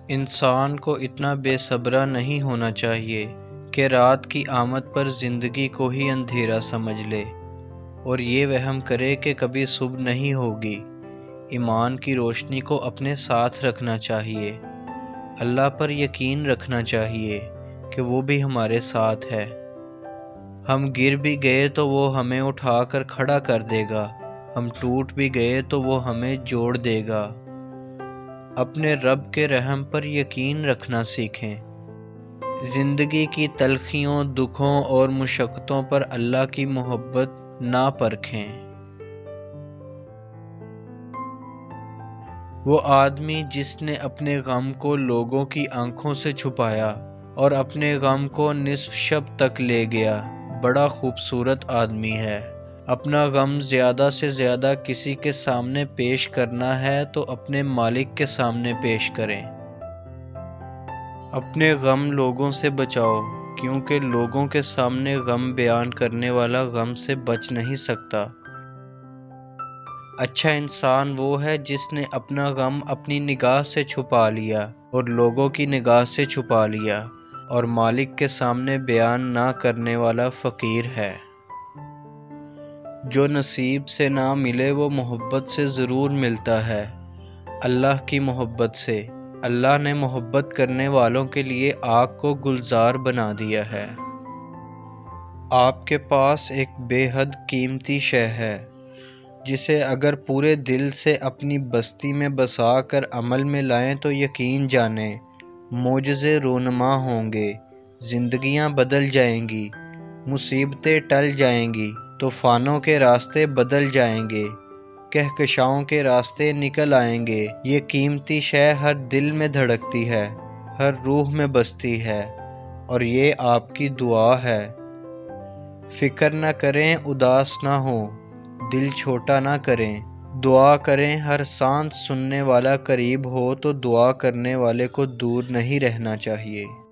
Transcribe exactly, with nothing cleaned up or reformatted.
انسان کو اتنا بے صبرا نہیں ہونا چاہیے کہ رات کی آمد پر زندگی کو ہی اندھیرا سمجھ لے اور یہ وہم کرے کہ کبھی صبح نہیں ہوگی۔ ایمان کی روشنی کو اپنے ساتھ رکھنا چاہیے، اللہ پر یقین رکھنا چاہیے کہ وہ بھی ہمارے ساتھ ہے۔ ہم گر بھی گئے تو وہ ہمیں اٹھا کر کھڑا کر دے گا، ہم ٹوٹ بھی گئے تو وہ ہمیں جوڑ دے گا۔ اپنے رب کے رحم پر یقین رکھنا سیکھیں۔ زندگی کی تلخیوں، دکھوں اور مشقتوں پر اللہ کی محبت نہ پرکھیں۔ وہ آدمی جس نے اپنے غم کو لوگوں کی آنکھوں سے چھپایا اور اپنے غم کو نصف شب تک لے گیا، بڑا خوبصورت آدمی ہے۔ اپنا غم زیادہ سے زیادہ کسی کے سامنے پیش کرنا ہے تو اپنے مالک کے سامنے پیش کریں۔ اپنے غم لوگوں سے بچاؤ، کیونکہ لوگوں کے سامنے غم بیان کرنے والا غم سے بچ نہیں سکتا۔ اچھا انسان وہ ہے جس نے اپنا غم اپنی نگاہ سے چھپا لیا اور لوگوں کی نگاہ سے چھپا لیا، اور مالک کے سامنے بیان نہ کرنے والا فقیر ہے۔ جو نصیب سے نہ ملے وہ محبت سے ضرور ملتا ہے، اللہ کی محبت سے۔ اللہ نے محبت کرنے والوں کے لیے آگ کو گلزار بنا دیا ہے۔ آپ کے پاس ایک بے حد قیمتی شے ہے جسے اگر پورے دل سے اپنی بستی میں بسا کر عمل میں لائیں تو یقین جانیں معجزے رونما ہوں گے، زندگیاں بدل جائیں گی، مصیبتیں ٹل جائیں گی، طوفانوں کے راستے بدل جائیں گے، کہکشاؤں کے راستے نکل آئیں گے۔ یہ قیمتی شے ہر دل میں دھڑکتی ہے، ہر روح میں بستی ہے، اور یہ آپ کی دعا ہے۔ فکر نہ کریں، اداس نہ ہوں، دل چھوٹا نہ کریں، دعا کریں۔ ہر سانس سننے والا قریب ہو تو دعا کرنے والے کو دور نہیں رہنا چاہیے۔